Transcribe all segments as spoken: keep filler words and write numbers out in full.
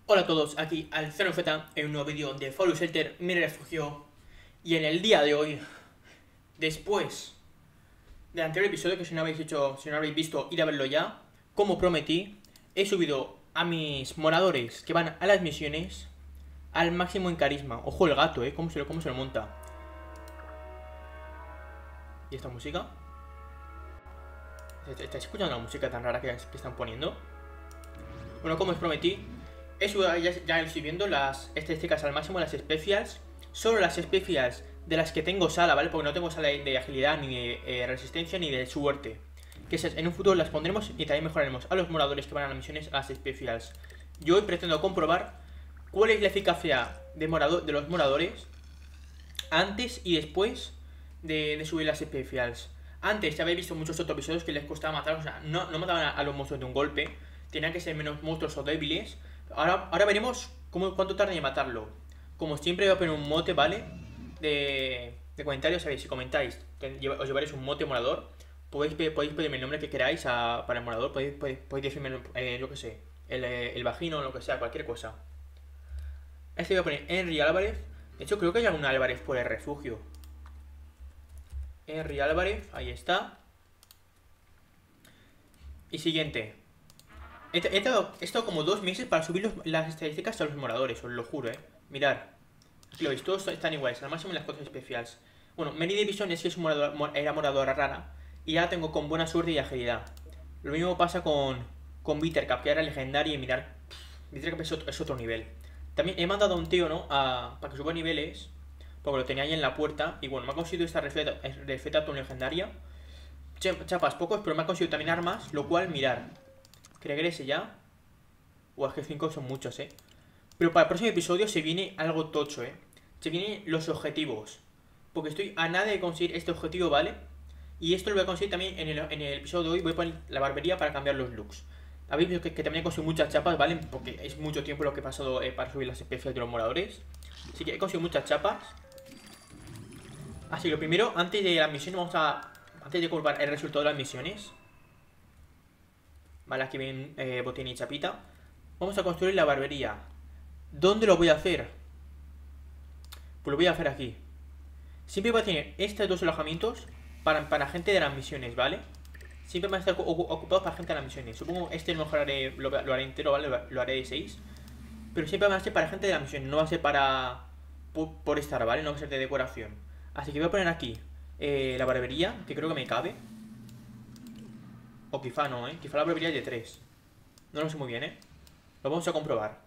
Hola a todos, aquí AlZenofeta en un nuevo vídeo de Fallout Shelter, mi refugio. Y en el día de hoy, después del anterior episodio, que si no habéis hecho, si no habéis visto, ir a verlo ya, como prometí, he subido a mis moradores que van a las misiones al máximo en carisma. Ojo el gato, eh, cómo se lo, cómo se lo monta. ¿Y esta música? ¿Estáis escuchando la música tan rara que, que están poniendo? Bueno, como os prometí, he subido, ya, ya estoy viendo las estadísticas al máximo, las specials. Solo las specials de las que tengo sala, ¿vale? Porque no tengo sala de, de agilidad, ni de eh, resistencia, ni de suerte. Que esas, en un futuro las pondremos y también mejoraremos a los moradores que van a las misiones a las specials. Yo hoy pretendo comprobar cuál es la eficacia de, morado, de los moradores antes y después de, de subir las specials. Antes ya habéis visto muchos otros episodios que les costaba matar, o sea, no, no mataban a, a los monstruos de un golpe. Tenían que ser menos monstruos o débiles. Ahora, ahora veremos cómo, cuánto tarda en matarlo. Como siempre voy a poner un mote, ¿vale? De, de comentarios, sabéis, si comentáis os llevaréis un mote morador. Podéis, podéis pedirme el nombre que queráis a, para el morador. Podéis, podéis, podéis decirme, eh, lo que sé, el, el vagino, lo que sea, cualquier cosa. Este voy a poner Henry Álvarez. De hecho creo que hay algún Álvarez por el refugio. Henry Álvarez, ahí está. Y siguiente. He, he, estado, he estado como dos meses para subir los, las estadísticas a los moradores, os lo juro, eh. Mirad. Aquí lo veis, todos están iguales, al máximo en las cosas especiales. Bueno, Mary Davison es que es un morador, era moradora rara. Y ya la tengo con buena suerte y agilidad. Lo mismo pasa con, con Bittercap, que era legendaria. Y mirad, Bittercap es otro, es otro nivel. También he mandado a un tío, ¿no? A, para que suba niveles. Porque lo tenía ahí en la puerta. Y bueno, me ha conseguido esta refleta ton legendaria. Chapas pocos, pero me ha conseguido también armas. Lo cual, mirad, que regrese ya. O es que cinco son muchos, eh. Pero para el próximo episodio se viene algo tocho, eh. Se vienen los objetivos. Porque estoy a nada de conseguir este objetivo, ¿vale? Y esto lo voy a conseguir también en el, en el episodio de hoy. Voy a poner la barbería para cambiar los looks. Habéis visto que, que también he conseguido muchas chapas, ¿vale? Porque es mucho tiempo lo que he pasado eh, para subir las especies de los moradores. Así que he conseguido muchas chapas. Así que lo primero, antes de la misión, vamos a... Antes de comprobar el resultado de las misiones. Vale, aquí ven eh, botín y chapita. Vamos a construir la barbería. ¿Dónde lo voy a hacer? Pues lo voy a hacer aquí. Siempre voy a tener estos dos alojamientos para, para gente de las misiones, ¿vale? Siempre van a estar ocupados para gente de las misiones. Supongo este lo mejoraré, lo, lo haré entero, ¿vale? Lo, lo haré de seis. Pero siempre van a ser para gente de las misiones. No va a ser para... Por, por estar, ¿vale? No va a ser de decoración. Así que voy a poner aquí eh, la barbería, que creo que me cabe. O quizá no, ¿eh? Quizá la barbería es de tres. No lo sé muy bien, ¿eh? Lo vamos a comprobar.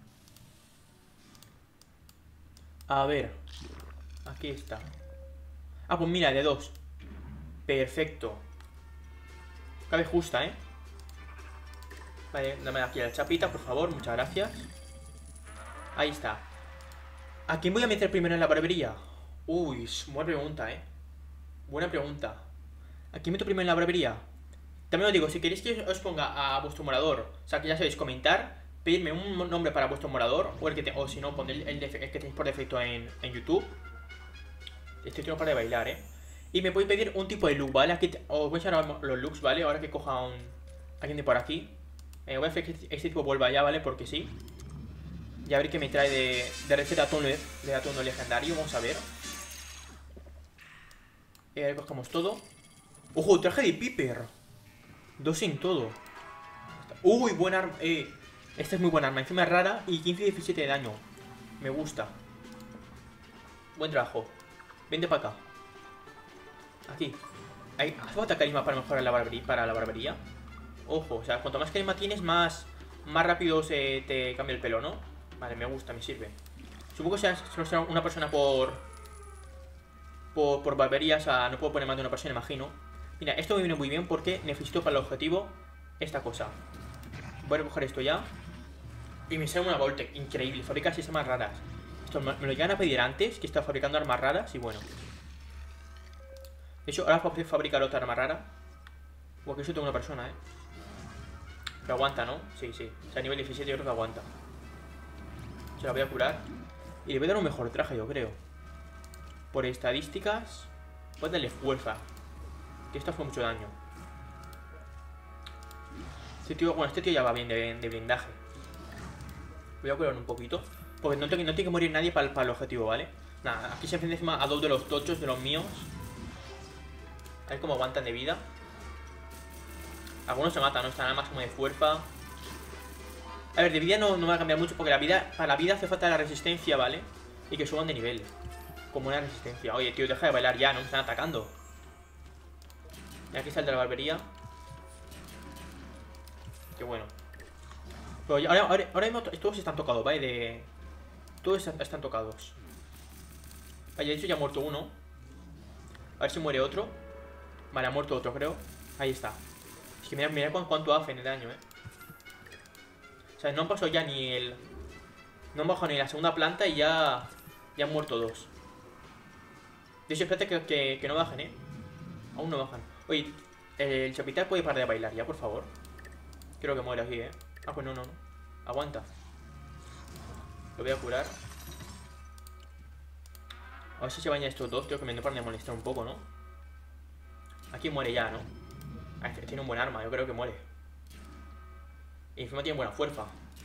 A ver. Aquí está. Ah, pues mira, de dos. Perfecto. Cabe justa, ¿eh? Vale, dame aquí la chapita, por favor, muchas gracias. Ahí está. ¿A quién voy a meter primero en la barbería? Uy, buena pregunta, ¿eh? Buena pregunta. ¿A quién meto primero en la barbería? También os digo, si queréis que os ponga a vuestro morador, o sea, que ya sabéis, comentar, pedirme un nombre para vuestro morador, o el que te, o si no, poned el, el, el que tenéis por defecto en, en YouTube. Estoy teniendo para de bailar, ¿eh? Y me podéis pedir un tipo de look, ¿vale? Aquí te, os voy a echar los looks, ¿vale? Ahora que coja un... alguien de por aquí. Eh, voy a hacer que este tipo vuelva ya, ¿vale? Porque sí. Y a ver qué me trae de, de receta de atuendo, de atuendo legendario. Vamos a ver. Eh, cogemos todo. ¡Ojo! Traje de Piper. Dos en todo. ¡Uy! Buen arma. Eh, esta es muy buena arma. Encima es rara y quince y diecisiete de daño. Me gusta. Buen trabajo. Vente para acá. Aquí. ¿Hace falta carisma para mejorar la barbería? Para la barbería. Ojo, o sea, cuanto más carisma tienes, más, más rápido se te cambia el pelo, ¿no? Vale, me gusta, me sirve. Supongo que seas sea una persona por, por por barbería, o sea, no puedo poner más de una persona, imagino. Mira, esto me viene muy bien porque necesito para el objetivo esta cosa. Voy a recoger esto ya. Y me sale una Voltec, increíble, fabrica sistemas raras. Esto me, me lo llegan a pedir antes, que está fabricando armas raras y bueno. De hecho, ahora puedo fabricar otra arma rara. O aquí yo tengo una persona, eh. Pero aguanta, ¿no? Sí, sí. O sea, a nivel diecisiete yo creo que aguanta. Se la voy a curar. Y le voy a dar un mejor traje, yo creo. Por estadísticas, voy a darle fuerza. Que esto hace mucho daño. Este tío, bueno, este tío ya va bien de, de blindaje. Voy a curar un poquito. Porque no, te, no tiene que morir nadie para, para el objetivo, ¿vale? Nada, aquí se enfrenta encima a dos de los tochos de los míos. A ver cómo aguantan de vida. Algunos se matan, ¿no? Están nada más como de fuerza. A ver, de vida no, no me va a cambiar mucho. Porque la vida, para la vida hace falta la resistencia, ¿vale? Y que suban de nivel. Como una resistencia. Oye, tío, deja de bailar ya, no me están atacando. Y aquí salta la barbería. Qué bueno. Pero ya, ahora, ahora, ahora mismo todos están tocados, ¿vale? De... Todos están, están tocados. Vale, de hecho ya ha muerto uno. A ver si muere otro. Vale, ha muerto otro, creo. Ahí está. Es que mira, mira cuánto hacen de daño, eh. O sea, no han pasado ya ni el... No han bajado ni la segunda planta y ya... Ya han muerto dos. De hecho, espérate que, que, que no bajen, eh. Aún no bajan. Oye, el chapital puede parar de bailar ya, por favor. Creo que muere aquí, eh. Ah, pues no, no, no. Aguanta. Lo voy a curar. A ver si se bañan estos dos. Creo que me paran de molestar un poco, ¿no? Aquí muere ya, ¿no? Ah, tiene un buen arma, yo creo que muere. Y encima tiene buena fuerza.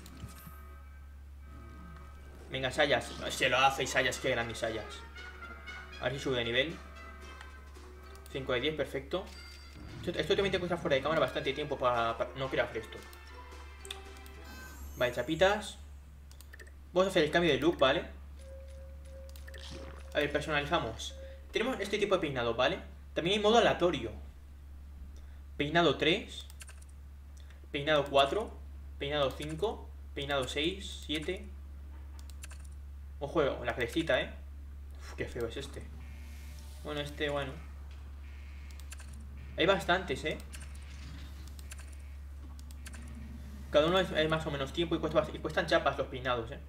Venga, Sayas. Se lo hace Sayas, qué grande Sayas. A ver si sube de nivel. cinco de diez, perfecto. Esto, esto también tengo que estar fuera de cámara bastante tiempo para, para... No quiero hacer esto. Vale, chapitas. Vamos a hacer el cambio de look, ¿vale? A ver, personalizamos. Tenemos este tipo de peinado, ¿vale? También hay modo aleatorio. Peinado tres. Peinado cuatro. Peinado cinco. Peinado seis, siete. Ojo, la crecita, ¿eh? Uf, qué feo es este. Bueno, este, bueno. Hay bastantes, ¿eh? Cada uno es, es más o menos tiempo y, cuesta, y cuestan chapas los peinados, ¿eh?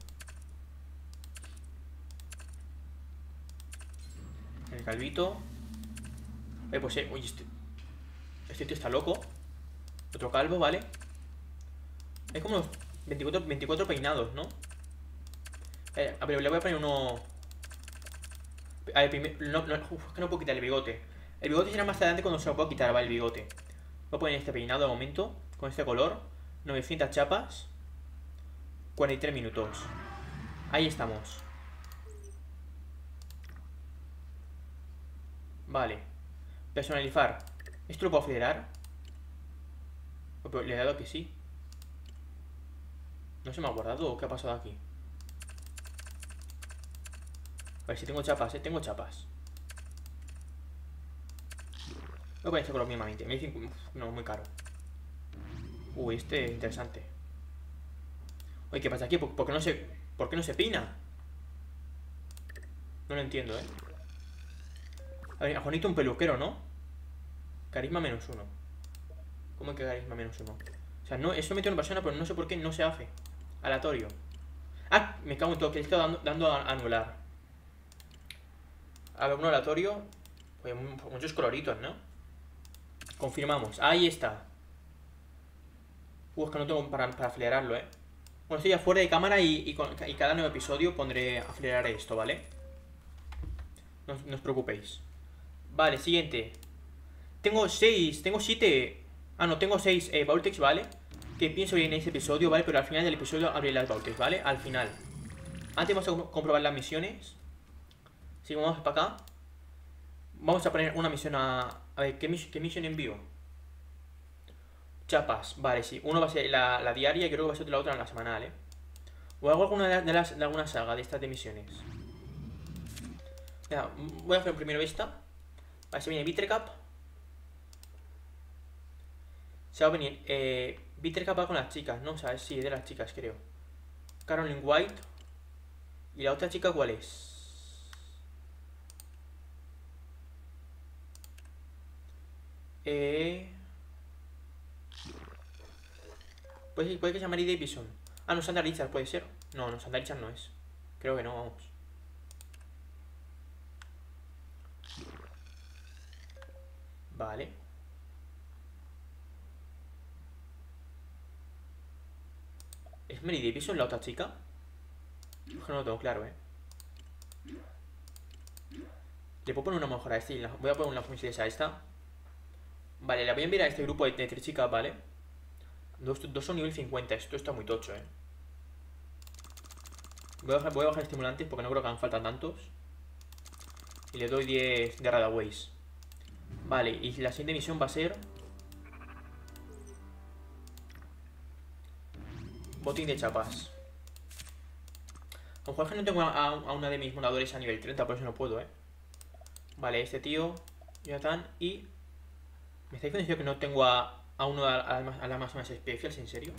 El calvito. Eh, pues, eh, uy, este... Este tío está loco. Otro calvo, ¿vale? Hay como unos veinticuatro, veinticuatro peinados, ¿no? Eh, a ver, le voy a poner uno... A ver, primero... No, no, uf, es que no puedo quitar el bigote. El bigote será más adelante cuando se lo puedo quitar, ¿vale? El bigote. Voy a poner este peinado de momento. Con este color. novecientas chapas. cuarenta y tres minutos. Ahí estamos. Vale. Personalizar. ¿Esto lo puedo acelerar? Le he dado que sí. ¿No se me ha guardado o qué ha pasado aquí? A ver si tengo chapas, ¿eh? Tengo chapas. Voy a poner este color mismamente. Me dicen... No, muy caro. Uy, este es interesante. Oye, ¿qué pasa aquí? ¿Por, por qué no se... ¿Por qué no se peina? No lo entiendo, ¿eh? A ver, a Juanito un peluquero, ¿no? Carisma menos uno. ¿Cómo que carisma menos uno? O sea, no, eso metió en persona, pero no sé por qué no se hace. Aleatorio. Ah, me cago en todo, que le estoy dando, dando a anular. A ver, un aleatorio. Oye, muchos coloritos, ¿no? Confirmamos. Ahí está. Uh, es que no tengo para, para acelerarlo, ¿eh? Bueno, estoy ya fuera de cámara y, y, con, y cada nuevo episodio pondré acelerar esto, ¿vale? No, no os preocupéis. Vale, siguiente. Tengo seis, tengo siete. Ah, no, tengo seis eh, Vaultex, ¿vale? Que pienso ir en este episodio, ¿vale? Pero al final del episodio abriré las Vaultex, ¿vale? Al final. Antes vamos a comprobar las misiones. Si vamos para acá. Vamos a poner una misión a... A ver, ¿qué, mis, qué misión envío? Chapas, vale, sí. Uno va a ser la, la diaria y creo que va a ser la otra en la semanal, ¿eh? O hago alguna de, las, de, las, de alguna saga de estas de misiones. Ya, voy a hacer primero esta. Vale, se viene Bitrecap. Se va a venir eh, Bitrecap va con las chicas, ¿no? O sea, sí, de las chicas, creo. Caroline White. ¿Y la otra chica cuál es? Eh... Puede, puede que sea Mary Davison. Ah, no, Sandra Richards, puede ser. No, no, Sandra Richards no es. Creo que no, vamos. Vale. ¿Es Mary Davison la otra chica? Es que no lo tengo claro, eh. Le puedo poner una mejor a este. Voy a poner una función a esta. Vale, la voy a enviar a este grupo de, de tres chicas, ¿vale? Dos, dos son nivel cincuenta. Esto está muy tocho, eh. Voy a bajar, voy a bajar estimulantes porque no creo que hagan falta tantos. Y le doy diez de Radaways. Vale, y la siguiente misión va a ser botín de chapas. A lo mejor es que no tengo a, a, a una de mis moradores a nivel treinta, por eso no puedo, eh. Vale, este tío, Jonathan, y... ¿Me estáis diciendo que no tengo a, a uno a, a, a las máximas especiales? ¿En serio?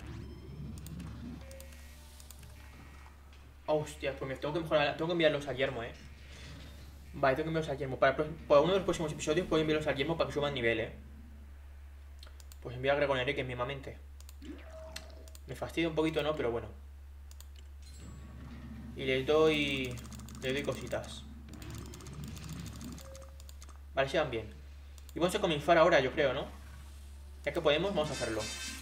Hostia, pues me tengo que mejorar, tengo que enviarlos a Yermo, eh. Vale, tengo que enviarlos a Yermo. Para, para uno de los próximos episodios puedo enviarlos a Yermo para que suban nivel, eh. Pues envío a Gregor Enrique mismamente. Me fastidia un poquito, ¿no? Pero bueno. Y les doy... Les doy cositas. Vale, se van bien. Y vamos a comenzar ahora, yo creo, ¿no? Ya que podemos, vamos a hacerlo.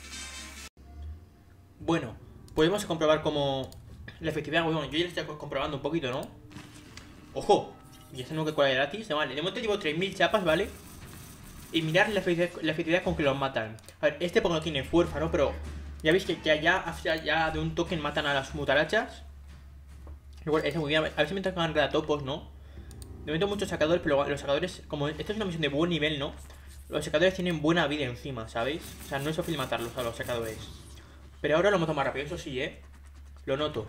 Bueno, podemos comprobar cómo... La efectividad, bueno, yo ya lo estoy comprobando un poquito, ¿no? ¡Ojo! Y este nuevo que cuela gratis, vale. De momento llevo tres mil chapas, ¿vale? Y mirar la efectividad, la efectividad con que los matan. A ver, este porque no tiene fuerza, ¿no? Pero ya veis que ya, ya, ya de un token matan a las mutarachas. Igual, es muy bien. A ver si me tocan redatopos, ¿no? De momento muchos sacadores, pero los sacadores, como esta es una misión de buen nivel, ¿no? Los sacadores tienen buena vida encima, ¿sabéis? O sea, no es fácil matarlos a los sacadores. Pero ahora lo mato más rápido, eso sí, ¿eh? Lo noto.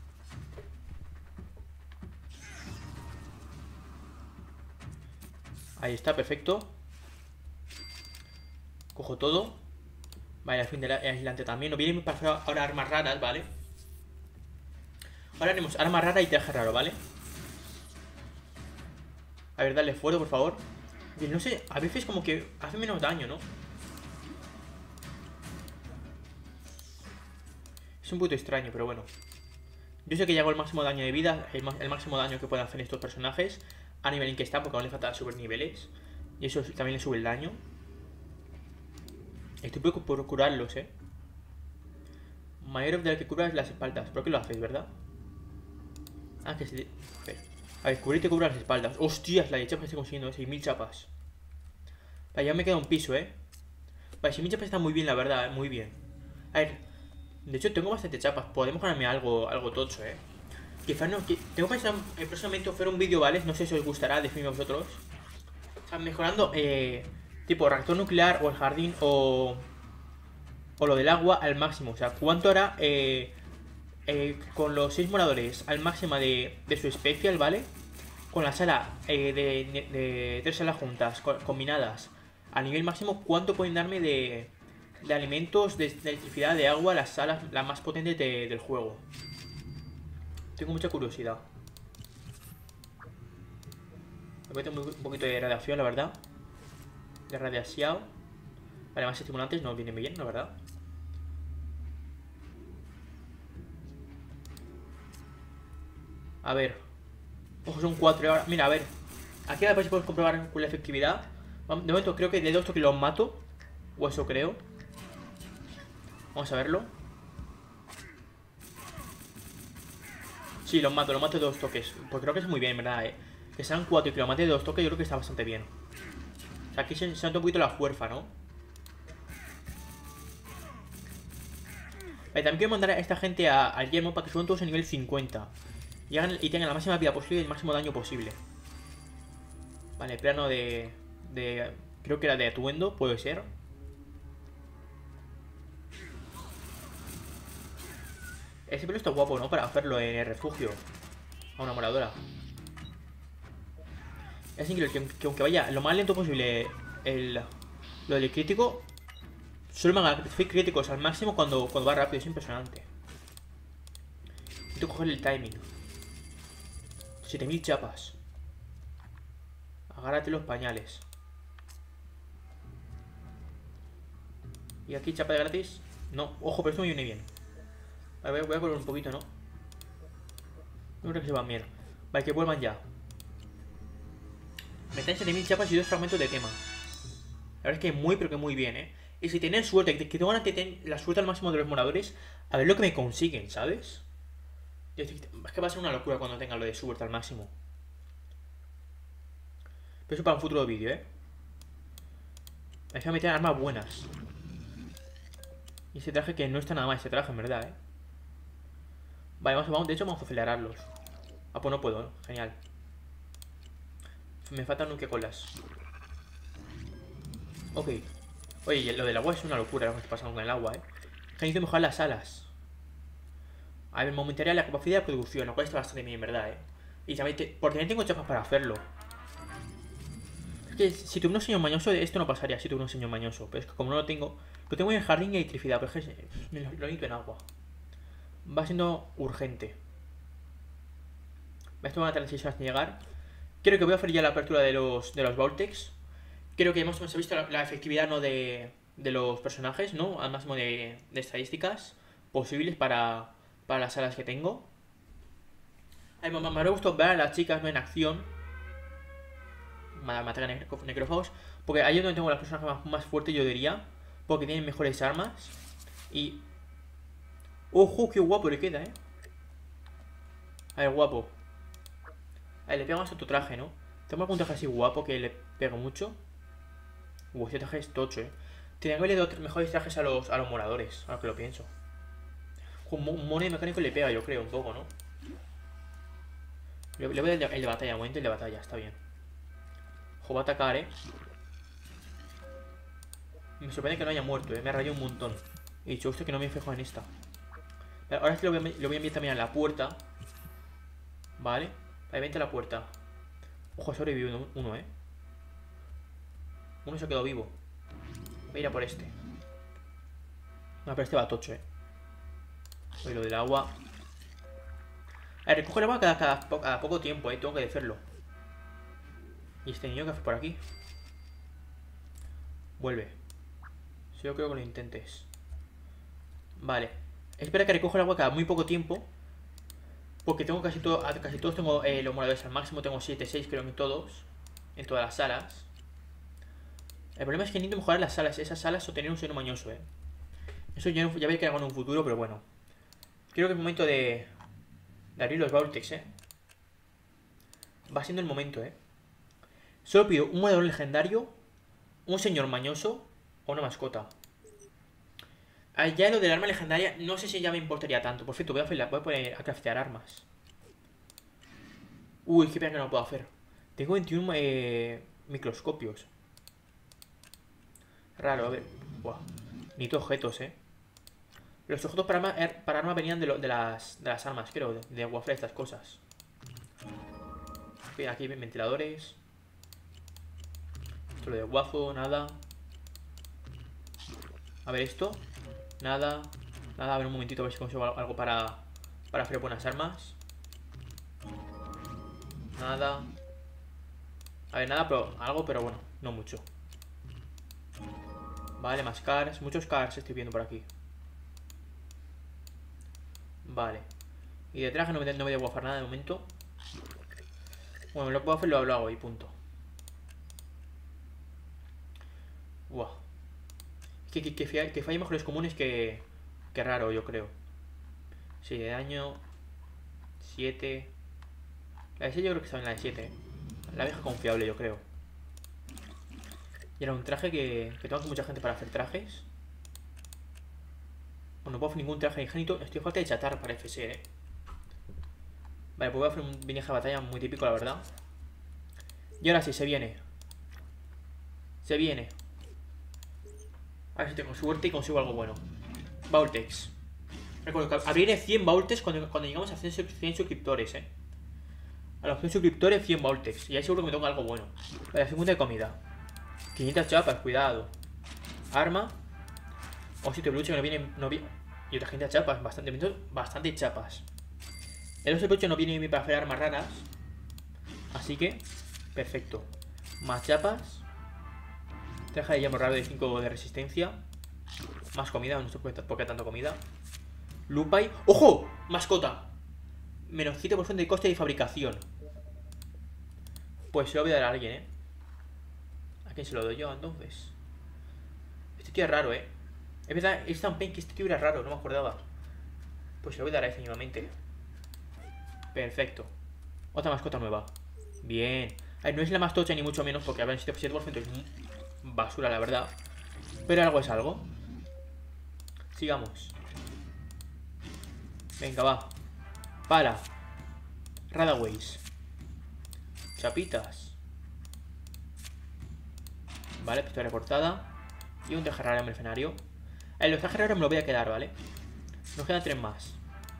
Ahí está, perfecto. Cojo todo. Vale, al fin del aislante también. Nos vienen para hacer ahora armas raras, ¿vale? Ahora haremos arma rara y traje raro, ¿vale? A ver, dale fuego, por favor. Y no sé, a veces como que hace menos daño, ¿no? Es un poquito extraño, pero bueno. Yo sé que llego al máximo daño de vida, el, el máximo daño que pueden hacer estos personajes a nivel en que está, porque aún le falta subir niveles. Y eso también le sube el daño. Estoy por, por curarlos, eh. Mayor de la que curas las espaldas. ¿Por qué lo haces, verdad? Ah, que se... A ver, cubrir y te cubra las espaldas. ¡Hostias! La de chapas estoy consiguiendo, seis mil chapas. Vale, ya me queda un piso, eh. Vale, seis mil chapas está muy bien, la verdad, eh. Muy bien. A ver, de hecho tengo bastante chapas. Podemos ganarme algo, algo tocho, eh. Quizás no, que... tengo pensado eh, próximamente hacer un vídeo, ¿vale? No sé si os gustará, decidme vosotros. O sea, mejorando, eh... tipo, reactor nuclear o el jardín o... O lo del agua al máximo. O sea, ¿cuánto hará, eh... Eh, con los seis moradores al máximo de, de su especial, ¿vale? Con la sala eh, de, de, de tres salas juntas, co combinadas a nivel máximo, ¿cuánto pueden darme de, de alimentos, de, de electricidad, de agua, las salas las más potentes de, del juego? Tengo mucha curiosidad. Me meto un poquito de radiación, la verdad. De radiación. Vale, más estimulantes no vienen bien, la verdad. A ver. Ojo, son cuatro ahora. Mira, a ver. Aquí a ver si podemos comprobar con la efectividad. De momento creo que de dos toques los mato. O eso creo. Vamos a verlo. Sí, los mato, los mato de dos toques. Pues creo que es muy bien, ¿verdad? Eh? Que sean cuatro y que lo mate de dos toques, yo creo que está bastante bien. O sea, aquí se, se nota un poquito la fuerza, ¿no? Vale, también quiero mandar a esta gente al yermo para que suban todos a nivel cincuenta. Y, hagan, y tengan la máxima vida posible y el máximo daño posible. Vale, plano de, de... Creo que era de atuendo, puede ser. Ese pelo está guapo, ¿no? Para hacerlo en el refugio. A una moradora. Es increíble que, que aunque vaya lo más lento posible el, lo del crítico, solo me haga críticos al máximo cuando, cuando va rápido. Es impresionante. Tengo que coger el timing. siete mil chapas. Agárrate los pañales. Y aquí chapa de gratis. No, ojo, pero esto me viene bien. Vale, voy a volver un poquito, ¿no? No creo que se van bien. Vale, que vuelvan ya. Me traen siete mil chapas y dos fragmentos de tema. La verdad es que muy, pero que muy bien, ¿eh? Y si tienen suerte, que, que tengan que la suerte al máximo de los moradores, a ver lo que me consiguen, ¿sabes? Es que va a ser una locura cuando tenga lo de suerte al máximo. Pero eso para un futuro vídeo, ¿eh? Es que me meter armas buenas. Y ese traje que no está nada mal, ese traje, en verdad, ¿eh? Vale, vamos, vamos, de hecho vamos a acelerarlos. Ah, pues no puedo, ¿no? Genial. Me faltan nuque-colas. Ok. Oye, lo del agua es una locura lo que está pasando con el agua, eh. Necesito mejorar las alas. A ver, me aumentaría la capacidad de producción, lo cual está bastante bien, ¿verdad, eh? Y también, te... porque también tengo chapas para hacerlo. Es que si tuviera un señor mañoso, esto no pasaría si tuviera un señor mañoso. Pero es que como no lo tengo, lo tengo en el jardín y electricidad, pero es que me lo, lo necesito en agua. Va siendo urgente. Esto va a tardar seis horas en llegar. Creo que voy a hacer ya la apertura de los, de los Vortex. Creo que hemos, hemos visto la, la efectividad, ¿no? de, de los personajes, ¿no? Al máximo de, de estadísticas posibles para, para las salas que tengo. Ay, me, me habrá gustado ver a las chicas, ¿no? En acción. Matar a necro, necrófagos. Porque ahí es donde tengo las personas más, más fuertes, yo diría. Porque tienen mejores armas. Y... ¡ojo! ¡Qué guapo le queda, eh! A ver, guapo. A ver, le pega más a tu traje, ¿no? Tengo algún traje así guapo que le pega mucho. Uh, este traje es tocho, eh. Tenía que haberle dado mejores trajes a los, a los moradores, ahora que lo pienso. Un mono mecánico le pega, yo creo, un poco, ¿no? Le, le voy a dar el, el de batalla, un momento el de batalla, está bien. Ojo, va a atacar, eh. Me sorprende que no haya muerto, eh. Me ha rayado un montón. He dicho, hostia, que no me fijo en esta. Ahora es que lo voy a, lo voy a enviar también a la puerta. Vale. Ahí, vente a la puerta. Ojo, ha sobrevivido uno, uno, eh. Uno se ha quedado vivo. Voy a ir a por este. No, pero este va tocho, eh. Voy lo del agua. A ver, recoge el agua cada, cada, cada poco tiempo, eh. Tengo que hacerlo. ¿Y este niño qué hace por aquí? Vuelve. Si yo creo que lo intentes. Vale. Espera que recoja el agua cada muy poco tiempo. Porque tengo casi todo, casi todos tengo eh, los moradores al máximo. Tengo siete, seis creo en todos. En todas las salas. El problema es que necesito mejorar las salas. Esas salas o tener un seno mañoso, eh. Eso ya, ya veré que hago en un futuro, pero bueno. Creo que es el momento de, de abrir los Vortex, eh. Va siendo el momento, eh. Solo pido un morador legendario, un señor mañoso o una mascota. Ah, ya lo del arma legendaria, no sé si ya me importaría tanto. Por cierto, voy a, hacer, voy a poner a craftear armas. Uy, qué pena que no lo puedo hacer. Tengo veintiuno eh, microscopios. Raro, a ver. Buah. Necesito objetos, eh. Los objetos para arma, para arma venían de, lo, de, las, de las armas, creo. De, de Waffle, estas cosas. Aquí hay ventiladores. Esto lo de Waffle, nada. A ver esto. Nada. Nada, a ver un momentito a ver si consigo algo para, para hacer buenas armas. Nada. A ver, nada, pero algo, pero bueno, no mucho. Vale, más cars. Muchos cars estoy viendo por aquí. Vale. Y de traje no me, no me debo hacer nada de momento. Bueno, lo puedo hacer, lo hago y punto. Buah. Que, que, que, que falle mejores comunes que, que raro, yo creo. Sí, de daño. siete. La de siete yo creo que está en la de siete, ¿eh? La vieja confiable, yo creo. Y era un traje que, que tengo mucha gente para hacer trajes. Bueno, no puedo hacer ningún traje ingénito. Estoy a falta de chatar, parece ser, eh. Vale, pues voy a hacer un viaje de batalla muy típico, la verdad. Y ahora sí, se viene. Se viene. A ver si tengo suerte y consigo algo bueno. Vortex. Recuerdo que abriré cien Vortex cuando, cuando llegamos a cien, cien suscriptores, eh. A los cien suscriptores, cien Vortex. Y ahí seguro que me toca algo bueno. Vale, la segunda de comida. quinientas chapas, cuidado. Arma. O si te peluche que no viene, no viene. Y otra gente chapas, bastante, bastante chapas. El oso de peluche no viene para hacer armas raras. Así que, perfecto. Más chapas. Traje de llamo raro de cinco de resistencia. Más comida, no sé por qué tanta comida. Lupai. ¡Ojo! Mascota. Menos siete por ciento de coste de fabricación. Pues se lo voy a dar a alguien, eh. ¿A quién se lo doy yo entonces? Este tío es raro, eh. Es verdad, es tan pen que este tío era raro, no me acordaba. Pues se lo voy a dar a ese nuevamente. Perfecto. Otra mascota nueva. Bien. A ver, no es la más tocha ni mucho menos, porque a ver, siete por ciento es basura, la verdad. Pero algo es algo. Sigamos. Venga, va. Pala. Radaways. Chapitas. Vale, pistola recortada. Y un traje raro mercenario. Eh, los trajes raros me los voy a quedar, ¿vale? Nos quedan tres más.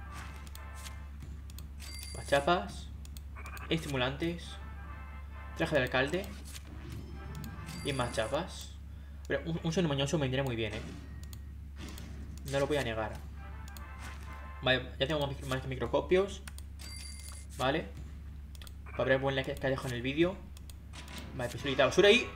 Más chapas. Estimulantes. Traje del alcalde. Y más chapas. Pero un, un sonido mañoso me vendría muy bien, eh. No lo voy a negar. Vale, ya tengo más, más microscopios. Vale. Para ver el buen like que ha dejado en el vídeo. Vale, pistolita basura y...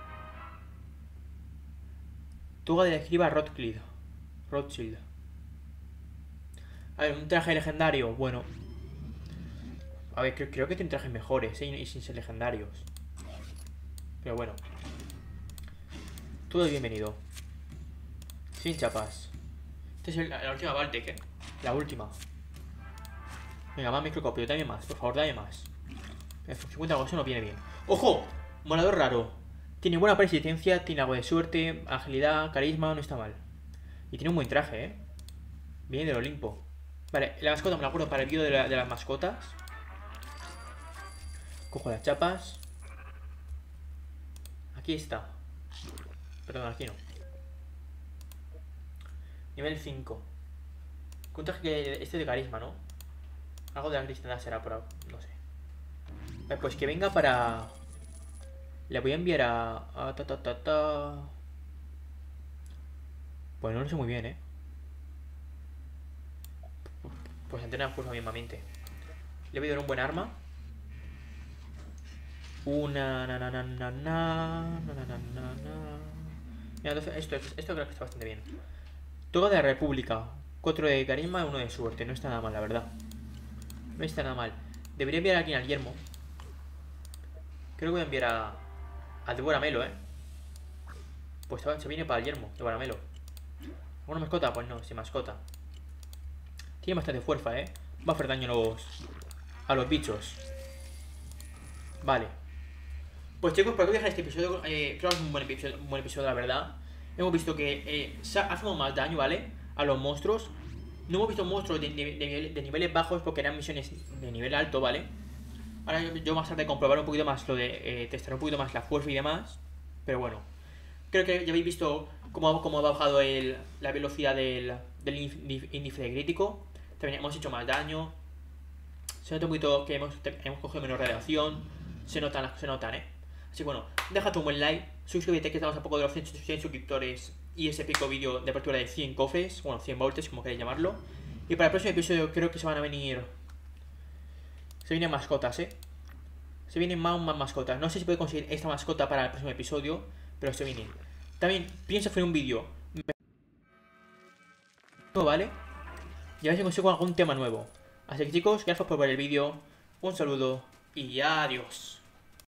Tuga de la escriba Rothschild. Rothschild. A ver, un traje legendario. Bueno. A ver, creo, creo que tiene trajes mejores, ¿eh? Y sin ser legendarios. Pero bueno. Todo es bienvenido. Sin chapas. Esta es la, la última Vault-Tec, ¿eh? La última. Venga, más microscopio. Dame más, por favor, dame más. cincuenta algo, eso no viene bien. ¡Ojo! Morador raro. Tiene buena persistencia, tiene algo de suerte, agilidad, carisma, no está mal. Y tiene un buen traje, ¿eh? Viene del Olimpo. Vale, la mascota me la acuerdo para el vídeo de, la, de las mascotas. Cojo las chapas. Aquí está. Perdón, aquí no. Nivel cinco. Un traje que este de carisma, ¿no? Algo de la cristiandad será, pero no sé. Vale, pues que venga para... Le voy a enviar a... a ta, ta, ta, ta. Pues no lo sé muy bien, ¿eh? Pues entrena el curso mismamente. Le voy a dar un buen arma. Una... Na, na, na, na, na, na, na, na, na, na. Mira, entonces esto, esto creo que está bastante bien. Toga de la República. Cuatro de carisma y uno de suerte. No está nada mal, la verdad. No está nada mal. Debería enviar a alguien al yermo. Creo que voy a enviar a... A Débora Melo, ¿eh? Pues se viene para el yermo, Débora Melo. ¿Alguna mascota? Pues no, sin mascota. Tiene bastante fuerza, ¿eh? Va a hacer daño a los... A los bichos. Vale. Pues chicos, por que voy a dejar este episodio. Eh, creo que es un buen episodio, un buen episodio, la verdad. Hemos visto que eh, hacemos más daño, ¿vale? A los monstruos. No hemos visto monstruos de, de, de, de niveles bajos porque eran misiones de nivel alto, ¿vale? Ahora yo más tarde comprobar un poquito más lo de eh, testar un poquito más la fuerza y demás. Pero bueno, creo que ya habéis visto cómo, cómo ha bajado el, la velocidad del, del índice de crítico. También hemos hecho más daño. Se nota un poquito que hemos, hemos cogido menos radiación. Se notan, se notan, ¿eh? Así que bueno, déjate un buen like. Suscríbete que estamos a poco de los cien, cien suscriptores. Y ese pico vídeo de apertura de cien cofres. Bueno, cien voltes, como queréis llamarlo. Y para el próximo episodio creo que se van a venir... Se vienen mascotas, ¿eh? Se vienen más, más mascotas. No sé si puedo conseguir esta mascota para el próximo episodio, pero se vienen. También pienso hacer un vídeo, ¿vale? Y a ver si consigo algún tema nuevo. Así que chicos, gracias por ver el vídeo. Un saludo y adiós.